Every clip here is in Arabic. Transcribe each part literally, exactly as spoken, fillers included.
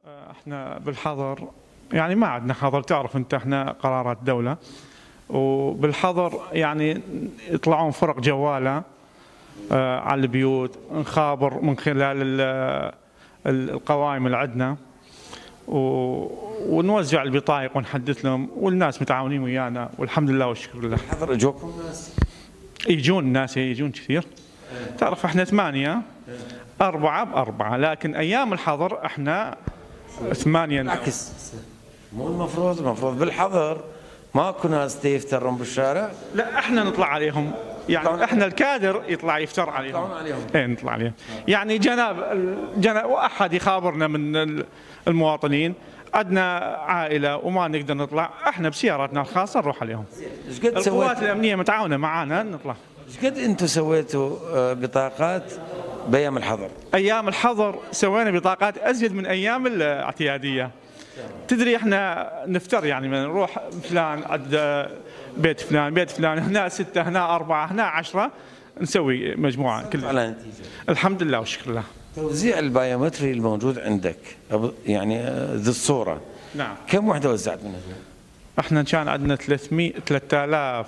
احنا بالحظر يعني ما عندنا حظر، تعرف انت احنا قرارات دولة، وبالحظر يعني يطلعون فرق جوالة آه على البيوت، نخابر من خلال القوائم اللي عندنا ونوزع البطايق ونحدث لهم، والناس متعاونين ويانا والحمد لله والشكر لله. الحظر اجوكم ناس؟ يجون الناس يجون كثير. تعرف احنا ثمانية أربعة بأربعة، لكن أيام الحظر احنا ثمانية. بالعكس، مو المفروض المفروض بالحظر ماكو ناس يفترون بالشارع؟ لا احنا نطلع عليهم، يعني احنا الكادر يطلع يفتر عليهم. يطلعون عليهم. ايه نطلع عليهم. يعني جناب جناب واحد يخابرنا من المواطنين عندنا عائلة وما نقدر نطلع، احنا بسياراتنا الخاصة نروح عليهم. ايش قد القوات سويتوا؟ الأمنية متعاونة معانا نطلع. ايش قد انتم سويتوا آه، بطاقات بايام الحظر؟ ايام الحظر سوينا بطاقات ازيد من ايام الاعتياديه. تدري احنا نفتر، يعني من نروح فلان عند بيت فلان بيت فلان، هنا ستة هنا أربعة هنا عشرة، نسوي مجموعة كلها على نتيجة الحمد لله والشكر لله. توزيع البايومتري الموجود عندك يعني آه، ذي الصورة، نعم. كم وحدة وزعت منها؟ احنا كان عندنا ثلاثمئة ثلاثة آلاف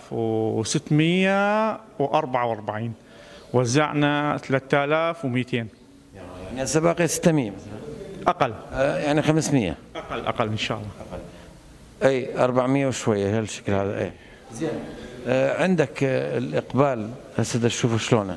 وستمئة وأربعة وأربعين، وزعنا ثلاثة آلاف ومئتين. يعني هسه باقي ستمئة مثلا. أقل. آه، يعني خمسمئة. أقل أقل إن شاء الله. أقل. اي أربعمئة وشوية هالشكل هذا. اي زين. آه، عندك آه، الإقبال هسه تشوفوا شلونه؟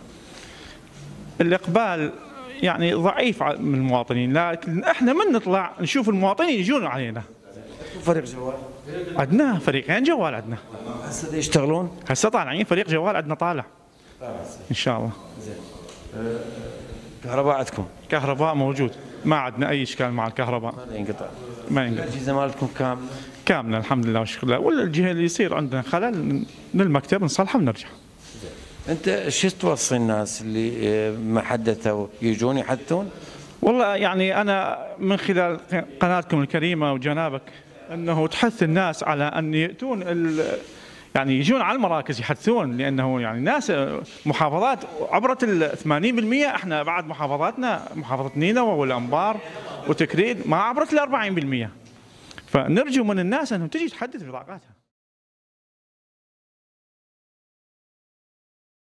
الإقبال يعني ضعيف من المواطنين، لكن احنا من نطلع نشوف المواطنين يجون علينا. فريق جوال؟ عندنا فريقين جوال عندنا. هسه يشتغلون؟ هسه طالعين فريق جوال عندنا طالع. ان شاء الله. زين. أه كهرباء عندكم؟ كهرباء موجود، ما عندنا اي اشكال مع الكهرباء. ما ينقطع. ما ينقطع. الاجهزه مالتكم كامله؟ كامله الحمد لله والشكر لله، والجهه اللي يصير عندنا خلل من المكتب نصلحه ونرجع. انت شو توصي الناس اللي ما حدثوا يجون يحدثون؟ والله يعني انا من خلال قناتكم الكريمه وجنابك انه تحث الناس على ان ياتون يعني يجون على المراكز يحدثون، لانه يعني ناس محافظات عبرت ال ثمانين بالمئة، احنا بعد محافظاتنا محافظه نينوى والانبار وتكريد ما عبرت ال أربعين بالمئة، فنرجو من الناس انهم تجي تحدث بطاقاتها.